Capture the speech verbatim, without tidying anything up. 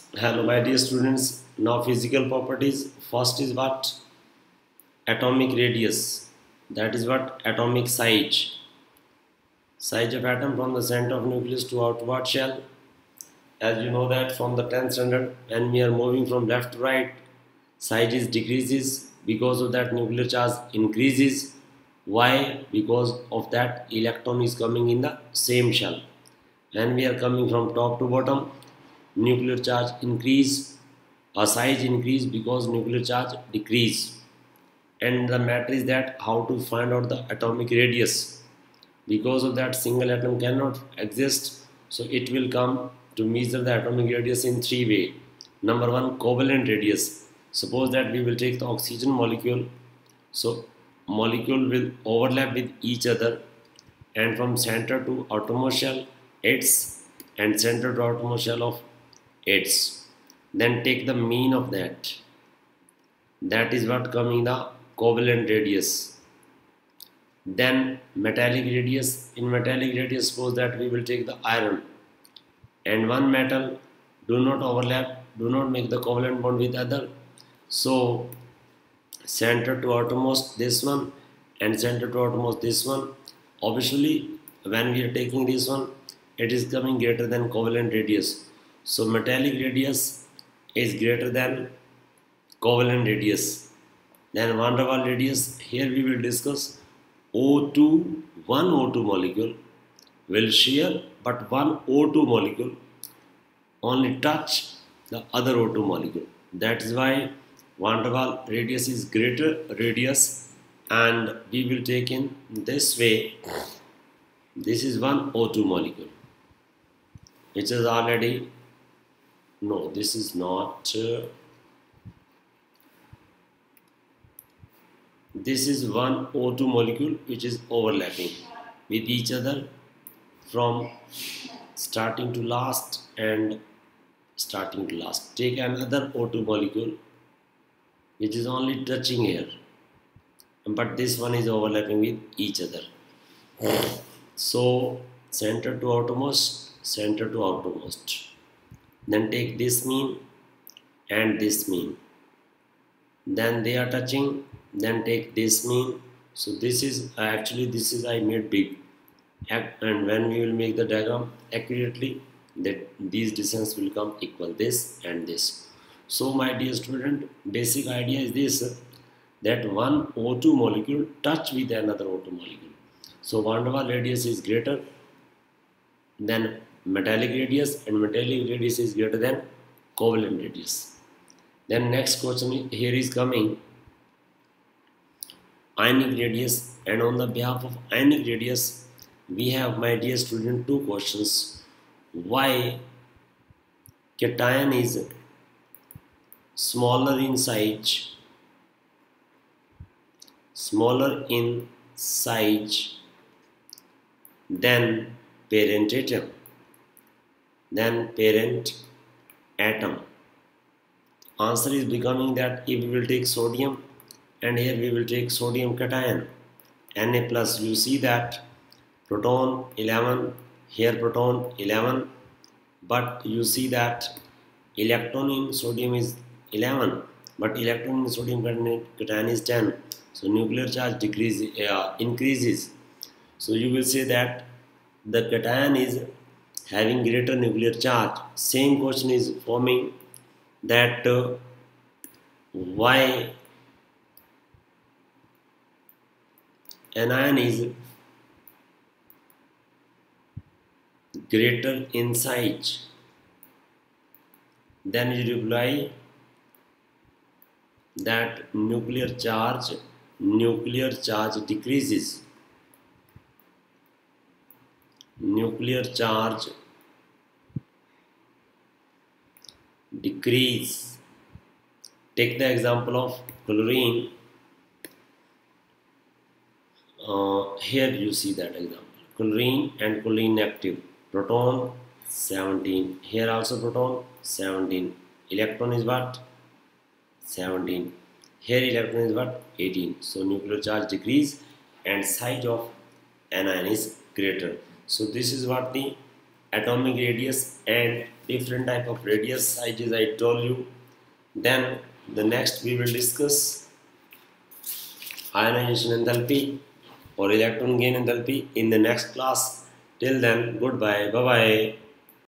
Hello, my dear students. Now, physical properties. First is what? Atomic radius. That is what? Atomic size. Size of atom from the center of nucleus to outward shell. As you know that from the tenth standard, when we are moving from left to right, size is decreases. Because of that, nuclear charge increases. Why? Because of that, electron is coming in the same shell. When we are coming from top to bottom, nuclear charge increase or size increase because nuclear charge decrease. And the matter is that how to find out the atomic radius. Because of that, single atom cannot exist, so it will come to measure the atomic radius in three way. Number one, covalent radius. Suppose that we will take the oxygen molecule, so molecule will overlap with each other, and from center to outermost shell its, and center to outermost shell of its. Then take the mean of that. That is what coming the covalent radius. Then metallic radius. In metallic radius, suppose that we will take the iron and one metal, do not overlap, do not make the covalent bond with other. So center to outermost this one and center to outermost this one. Obviously, when we are taking this one, it is coming greater than covalent radius. So metallic radius is greater than covalent radius. Then van der Waals radius. Here we will discuss O two, one O two molecule will share, but one O two molecule only touch the other O two molecule. That is why van der Waals radius is greater radius, and we will take in this way. This is one O two molecule, which is already, no, this is not, uh, this is one O two molecule which is overlapping with each other from starting to last and starting to last. Take another O two molecule which is only touching here, but this one is overlapping with each other. So center to outermost, center to outermost. Then take this mean and this mean. Then they are touching. Then take this mean. So this is actually this is I made big, and when we will make the diagram accurately, that these distance will come equal, this and this. So my dear student, basic idea is this, that one O two molecule touch with another O two molecule. So van der Waals radius is greater than metallic radius, and metallic radius is greater than covalent radius. Then next question here is coming, ionic radius, and on the behalf of ionic radius we have, my dear student, two questions. Why cation is smaller in size, smaller in size than parent atom, than parent atom? Answer is becoming that if we will take sodium, and here we will take sodium cation Na plus, you see that proton eleven, here proton eleven, but you see that electron in sodium is eleven, but electron in sodium cation is ten. So nuclear charge decreases, uh, increases. So you will say that the cation is having greater nuclear charge. Same question is forming, that uh, why anion is greater in size. Then you reply that nuclear charge nuclear charge decreases, nuclear charge decrease. Take the example of chlorine. Uh, here you see that example, chlorine and chlorine active, proton seventeen, here also proton seventeen, electron is what, seventeen, here electron is what, eighteen. So nuclear charge decrease and size of anion is greater. So this is what the atomic radius and different type of radius sizes I told you. Then the next we will discuss ionization enthalpy or electron gain enthalpy in the next class. Till then, goodbye, bye bye.